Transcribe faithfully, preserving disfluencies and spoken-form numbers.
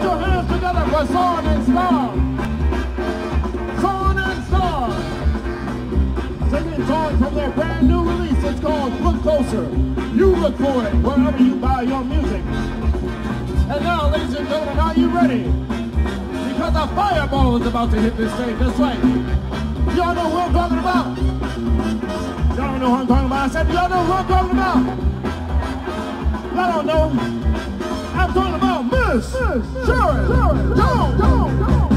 your hands together for Sharon and Starr. Sharon and Starr. Singing songs from their brand new release. It's called Look Closer. You look for it wherever you buy your music. And now, ladies and gentlemen, are you ready? Because a fireball is about to hit this stage. That's right. Y'all know who I'm talking about? Y'all know who I'm talking about? I said, y'all know who I'm talking about? I don't know. I'm talking about Miss Sharon. Sharon. Go, go, go.